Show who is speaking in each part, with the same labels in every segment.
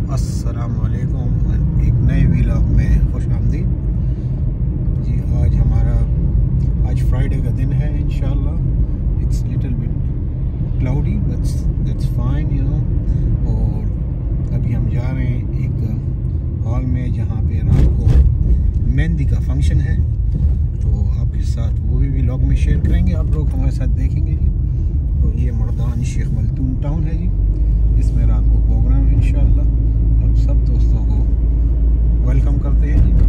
Speaker 1: अस्सलामुअलैकुम, एक नए व्लॉग में खुश आमदीद जी। आज फ्राइडे का दिन है। इंशाल्लाह it's little bit cloudy but that's fine you know. और अभी हम जा रहे हैं एक हॉल में जहाँ पे रात को मेहंदी का फंक्शन है, तो आपके साथ वो भी व्लॉग में शेयर करेंगे। आप लोग हमारे साथ देखेंगे जी। तो ये मर्दान शेख मलतून टाउन है जी, इसमें रात को प्रोग्राम है इंशाल्लाह। आप सब दोस्तों को वेलकम करते हैं जी।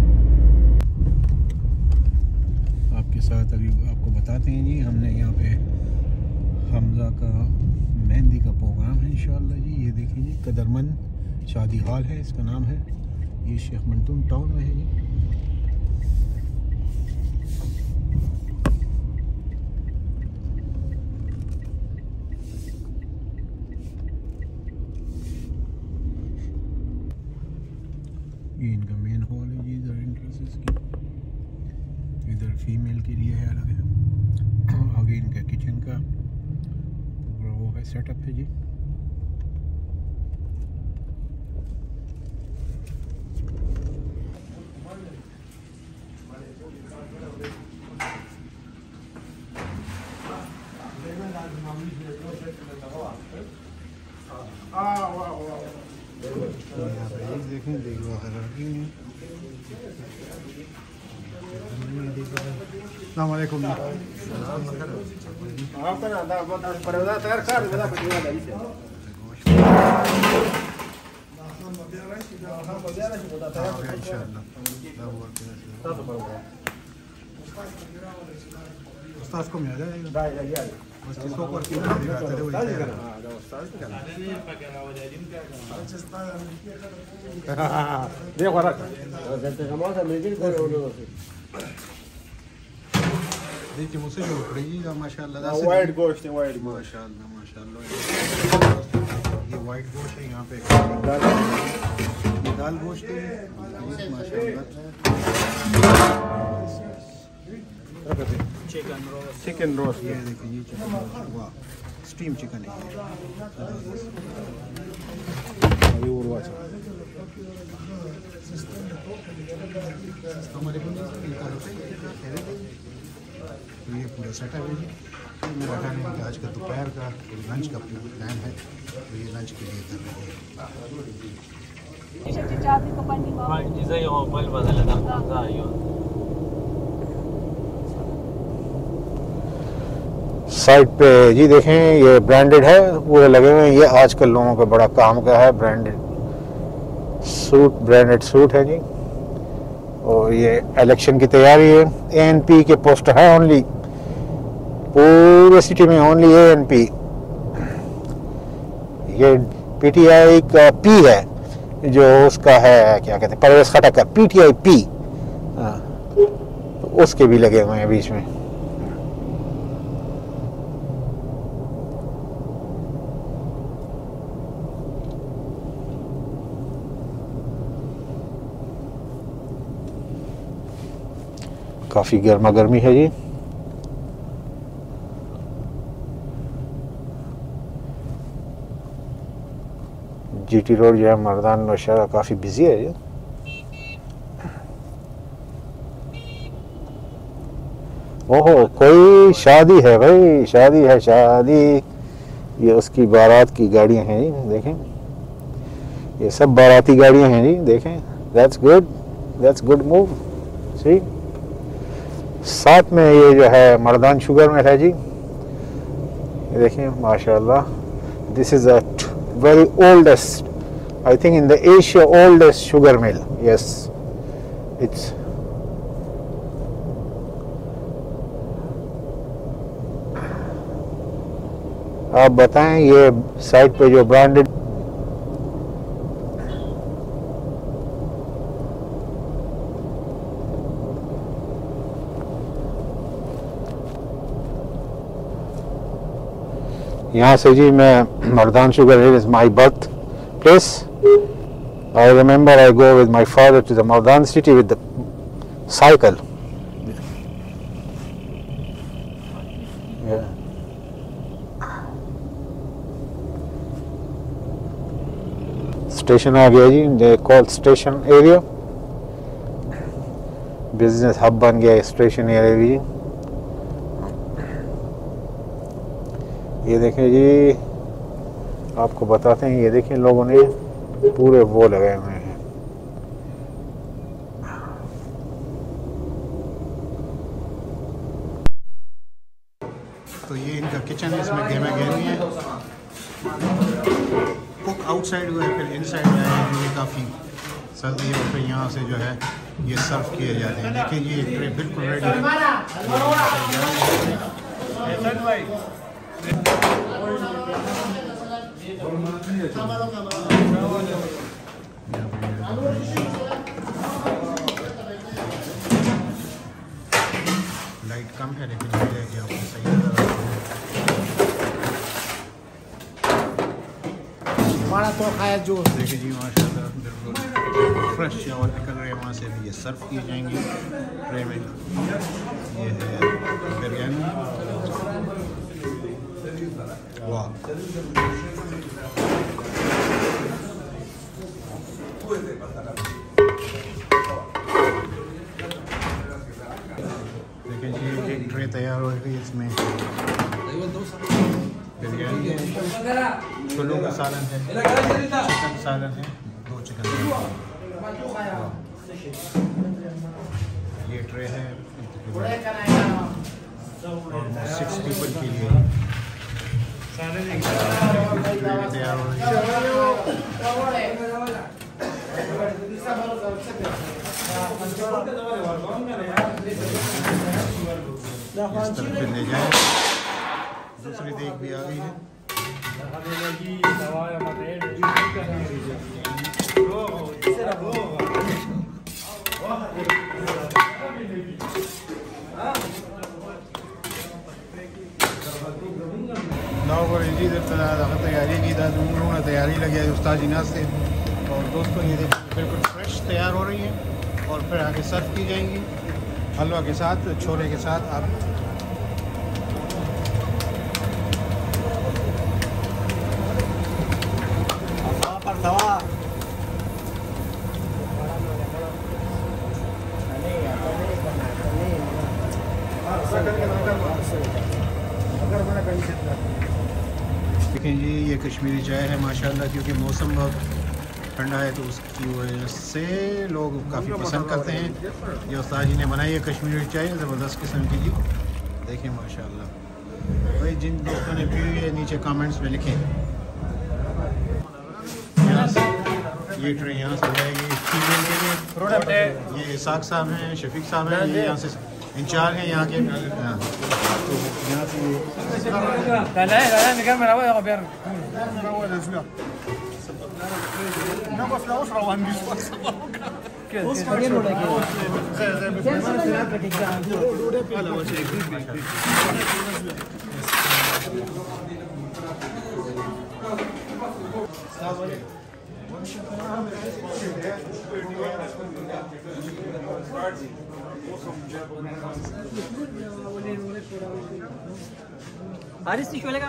Speaker 1: आपके साथ अभी आपको बताते हैं जी, हमने यहाँ पे हमजा का मेहंदी का प्रोग्राम है इंशाल्लाह जी। ये देखिए जी, कदरमंद शादी हॉल है, इसका नाम है। ये शेख मलतून टाउन में है जी। ये इनका मेन हॉल है जी। इधर एंट्रेंसेस की, इधर फीमेल के लिए है अलग है। आगे इनका किचन का पूरा वो है, सेटअप है जी। देखें देखो अस्सलामुअलैकुम। उस्ताद को मिल जाएगा बस इसको और की देखिए मुझसे जो पड़ेगी माशाल्लाह। वाइट गोश्त है, वाइट माशाल्लाह माशाल्लाह। ये वाइट गोश्त है, यहाँ पे दाल गोश्त है माशाल्लाह। चिकन रोस्ट, ये देखिए ये चिकन रोस्ट, वाह स्टीम चिकन है तो ये पूरा सेटअप है जी। मेरा खाने का आज का दोपहर का लंच का प्लान है, तो ये लंच के लिए कर रहे हैं। साइड पे जी देखें, ये ब्रांडेड है, पूरे लगे हुए हैं। ये आजकल लोगों का बड़ा काम का है, ब्रांडेड सूट है जी। और ये इलेक्शन की तैयारी है। एएनपी के पोस्टर है ओनली, पूरे सिटी में ओनली एएनपी। ये पीटीआई का पी है, जो उसका है क्या कहते हैं, परवेज खटक का पीटीआई पी, तो उसके भी लगे हुए हैं बीच में। काफ़ी गर्मा गर्मी है जी। जीटी रोड जो है मर्दान नौशहरा काफ़ी बिजी है जी। ओहो, कोई शादी है भाई, शादी है शादी। ये उसकी बारात की गाड़ियां हैं जी, देखें ये सब बाराती गाड़ियां हैं जी, देखें। That's good move. सी साथ में ये जो है मर्दान शुगर मिल है जी, ये देखिए माशाल्लाह। This is a very oldest, I think in the Asia oldest sugar mill. Yes it's आप बताएं, ये साइड पे जो ब्रांडेड यहाँ से जी मैं Mardan sugar hill is my birth place. I remember I go with my father to the Mardan city with the cycle. Station आ गया जी, they call station area, business hub बन गया स्टेशन एरिया भी। ये देखें जी, आपको बताते हैं, ये देखें लोगों ने पूरे वो लगाए हुए हैं। तो ये इनका किचन, इसमें गेमा गेमी है, कुक आउटसाइड हुआ है, फिर इनसाइड है, ये काफ़ी सर्दी है, और फिर यहाँ से जो है ये सर्व किए जाते हैं। देखिए ये ट्रे बिल्कुल रेडी है। लाइट कम है लेकिन आपको सही हमारा तो खाया जो देखिए जी, माशाल्लाह बिल्कुल फ्रेश चावल निकल रहे हैं वहाँ से, भी ये सर्व किए जाएंगे ट्रे में। ये है बिरयानी, वाह देखिए जी, एक ट्रे तैयार हो गई, इसमें बिरयानी है, छोलों का सालन है, चिकन सालन है, 2 चिकन ये ट्रे है ऑलमोस्ट 6 पीपल के लिए तैयार हो रही है। ले जाए, दूसरी देख भी आ गई है। तैयारी की उन्होंने तैयारी लगी है उस्ताद जी नाश्ते, और दोस्तों ये बिल्कुल फ्रेश तैयार हो रही है और फिर आगे सर्व की जाएंगी हलवा के साथ, छोले के साथ। आप देखें जी, ये कश्मीरी चाय है माशाल्लाह, क्योंकि मौसम बहुत ठंडा है तो उसकी वजह से लोग काफ़ी पसंद करते हैं। ये उस्ताद जी ने बनाई है कश्मीरी चाय, ज़बरदस्त किस्म की जी। देखें माशाल्लाह, भाई जिन दोस्तों ने पी हुई है नीचे कमेंट्स में लिखें। यहाँ से ये ट्रे यहाँ से जाएगी फीमेल के लिए। ये इसाक साहब हैं, शफीक साहब हैं, ये यहाँ से इंचार्ज हैं यहाँ के। तो यहाँ से
Speaker 2: Haris nicht überlegen?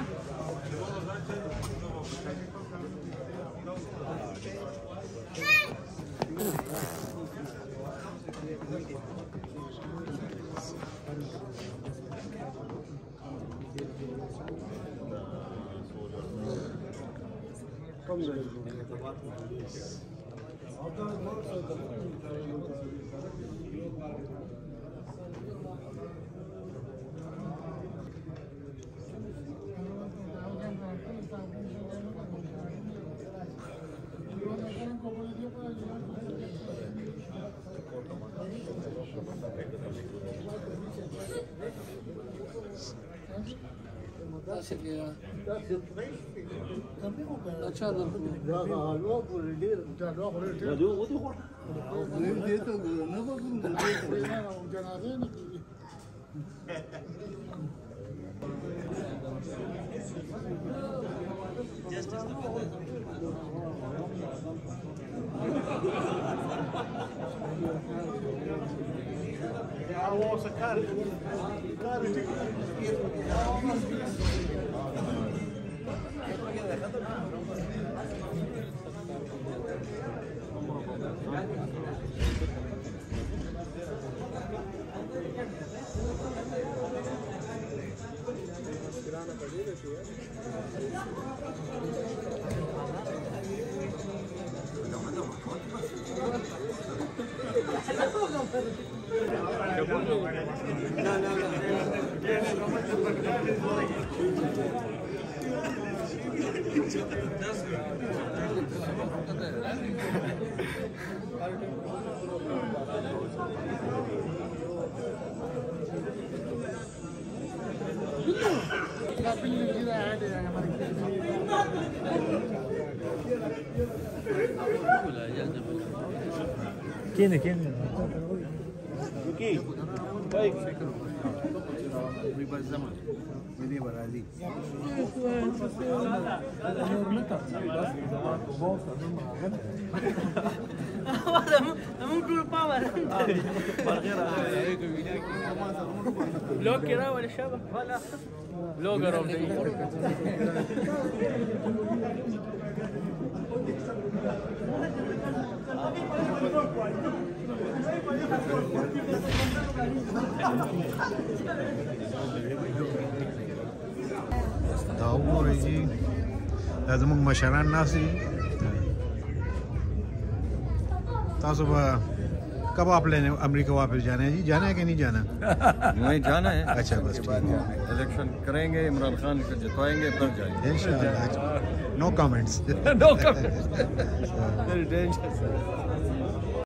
Speaker 2: ¿Quién?
Speaker 3: بلوجر ولا شبه ولا بلوجر
Speaker 1: Daur है जी लازم मशरान नासी तासो कब आप लेने अमेरिका वापस जाना है जी जाना है कि नहीं जाना
Speaker 4: नहीं जाना है
Speaker 1: अच्छा बस
Speaker 4: इलेक्शन करेंगे इमरान खान को जितवाएंगे फिर जाएंगे
Speaker 1: इंशाल्लाह no comments
Speaker 4: no comments very dangerous